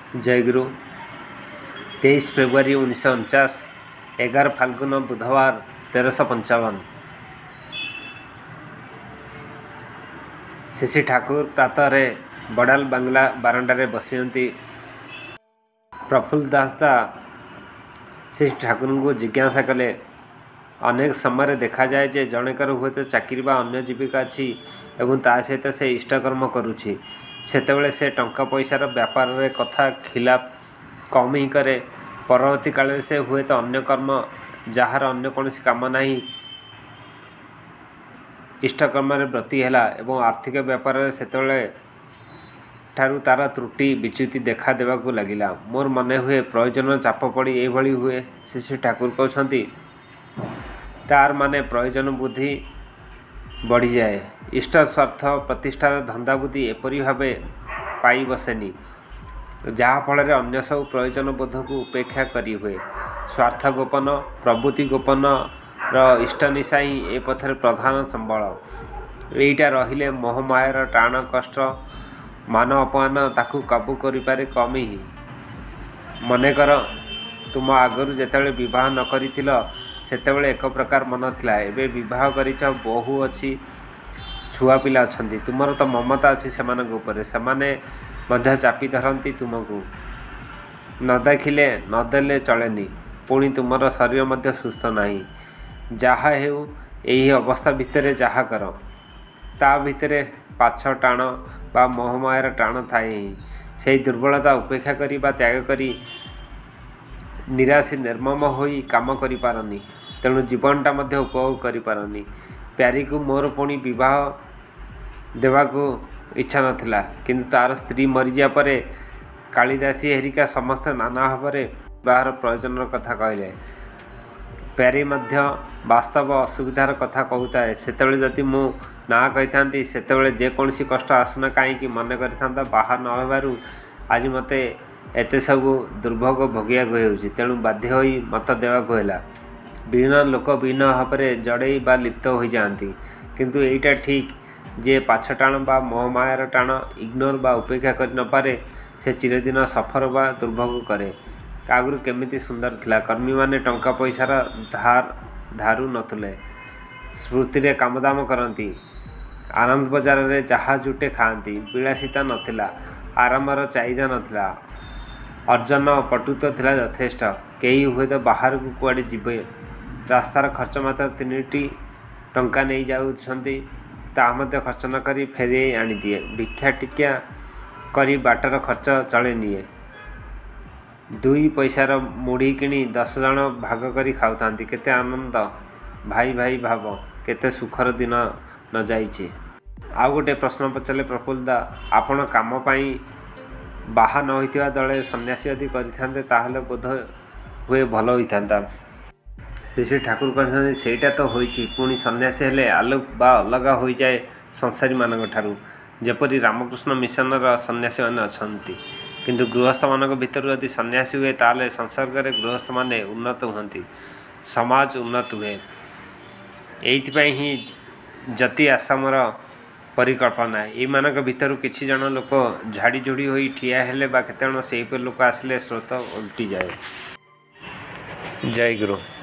जयगुरु 23 February 1949 11 Phalgun बुधवार 1355। श्री ठाकुर प्रातः बड़ाल बांग्ला बारंडारे बसी प्रफुल्ल दास श्री ठाकुर को जिज्ञासा कले। अनेक समय देखा जाए जे जनेकर हुए तो चाकरी बा अन्य जीविका अच्छी एवं ता सहित से इष्टकर्म करुछि। सेतेबेले से टंका पैसार व्यापार रे कथा खिलाफ कम ही करे। परवर्ती काल से हुए तो अन्य कर्म जार अन्य कौन काम नहीं इष्टकर्म व्रती है एवं आर्थिक व्यापार सेतेबेले ठारू तार त्रुटि विच्युति देखा देवाक लगिला। मोर मन हुए प्रयोजन चाप पड़ी ये हुए। श्री ठाकुर कहते तार माने प्रयोजन बुद्धि बढ़ी जाए। इष्ट स्वार्थ प्रतिष्ठार धंदा बुद्धि एपरी भाव पाई बसेनी जहाँफल अन्य सब प्रयोजन बोध को उपेक्षा करी हुए। स्वार्थ गोपन प्रवृत्ति गोपन इष्ट निशा ही ए पथर प्रधान संबल। यहीटा रहिले मोहमायर टाण कष्ट मान अपमान ताकू काबू करिपारे कम ही। मनेकर तुम आगरू जेतेबेले विवाह न करिथिल सेतेबेले एक प्रकार मन थिला। एबे विवाह करिछ बहु अच्छी छुआ पिला अछंती तुमर तो ममता अच्छी सेमानक उपरे सेमाने मध्य चापी धरती तुमको न देखिले नदेले चलेनी। पुणी तुमर शरीर मध्य सुस्थ नहीं। जहा हेउ यही अवस्था भितर जहा कर ता भितर पाछ टाण बा मोहमायर टाण थाए ही। से दुर्बलता उपेक्षा करी बा त्याग करी निराशी निर्मम होई काम करि पारनी। तेणु जीवनटा मध्य उपभोग करि पारनी। प्यारी को मोर पुणी विवाह देवाको इच्छा नथिला किंतु तार स्त्री मरीजा परे कालिदासी हेरिका समस्त नाना भावरे विवाहर प्रयोजन कथा कहले। प्यारी मध्य वास्तव असुविधार कथा कहूए। सेतेबेले जदि मु ना कही सेतेबेले जेकोसी कष्ट आसुना कहीं मन कर बाहर न होबारु आज मते एते सबू दुर्भोग भोगिया होउछि। तेणु बाध्य होई मत देवाक होला। विभिन्न लोक विभिन्न भाव में जड़े बा लिप्त हो जाती किंतु एटा ठीक जे पाछ टाण बा मोहमायर टाण इग्नोर बा उपेक्षा कर न पारे से चिरदिन सफर बा दुर्भोग करे। आगुरी केमिति सुंदर थिला। कर्मी माने टंका पैसार धारू नथुले। स्मृति रे कामदाम करती आनंद बजार रे जहा जुटे खाती। विलासिता नथिला आरामर चाहिदा नथिला। अर्जन पटुत्व थिला यथेष्ट। कई हुए तो बाहर को कुआडे जीवे रास्तार खर्च मात्र 3टी टंका नहीं जाउछंती ताहा खर्च न करी फेरे आनी दिए। भिक्षा टिकिया करी बाटर खर्च चले निए। 2 पैसार मुढ़ी किणी 10 जन भाग करी खाऊथांती। केते आनंद भाई भाई भाव केते सुखर दिन न जाइछे। आउ गोटे प्रश्न पचारे प्रफुल्ल दा आपण काम पाई बाहा न होइथिबा दले सन्यासी यदि करिथांते ताहले बोध हुए भल होइथांता। श्री ठाकुर कहते सेटा तो होइछि पुणी सन्यासी हेले आलोक बा अलगा हो जाए संसारी मानक ठारू। जेपरि रामकृष्ण मिशनर सन्यासी माने अछंती किंतु गृहस्थ मानक भितर यदि सन्यासी हुए ताले संसर्ग रे गृहस्थ माने उन्नत हुअंती समाज उन्नत हुए। एइथिपाई ही जति आसामर परिकल्पना ये मानक भितर किछि जन लोक झाड़ी झुड़ी होई ठिया हेले बा केते जन सेही लोक आसले स्रोत उल्टी जाए। जय गुरु।